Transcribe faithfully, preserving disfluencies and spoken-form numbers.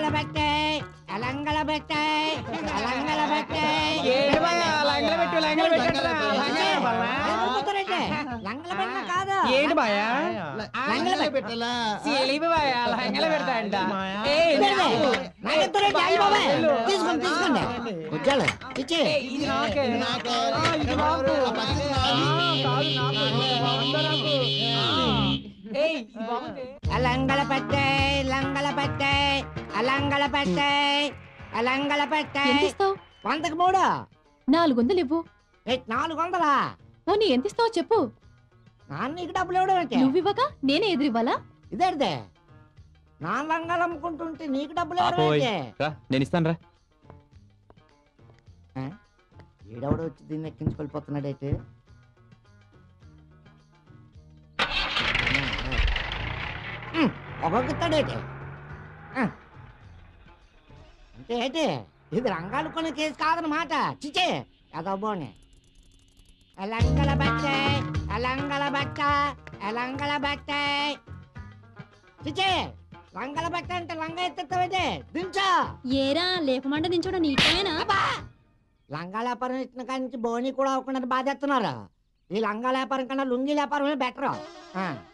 బట్టే అలంగల బట్టే అలంగల బట్టే లంగల పెట్ట కాదు ఏంటి బాయా లంగల పెట్టలా లంగల పెడతా అంట తీసుకోండి తీసుకోండి వచ్చాడు ఇచ్చే అలంగల పట్టే లంగల పట్టే అలంగల పట్టే అలంగల పట్టే వందకి మూడు నాలుగు వందలు ఇవ్వు. నాలుగు వందలా పోనీ ఎంత ఇస్తావో చెప్పు. నాన్న నీకు డబ్బులు ఇవ్వడం అంటే నువ్వు ఇవ్వక నేనే ఎదురివ్వాలా? ఇదేదే నా లంగాలు అమ్ముకుంటుంటే నీకు డబ్బులు ఇవ్వడం అంటే నేను ఇస్తాను రా. ఈడెవడో వచ్చి దీన్ని ఎక్కించుకెళ్ళిపోతున్నాడైతే ఒక్కొక్కతాడైతే అంటే అయితే ఇది రంగాలు కొన్ని కేసు కాదనమాట. చిచే కదబ్బోని అలంగల బట్టే అలంగల బట్ట అలంగల బట్టే చిచే లంగల బట్ట అంటే లంగ ఎత్తేవైతే దించా ఏరా లేకమంట దించడం నీటమేనా? లంగా వ్యాపారం ఇచ్చిన కాడి నుంచి బోని కూడా అవ్వకుండా బాధేస్తున్నారు. ఈ లంగా వ్యాపారం కన్నా లుంగి వ్యాపారమే బెటర్.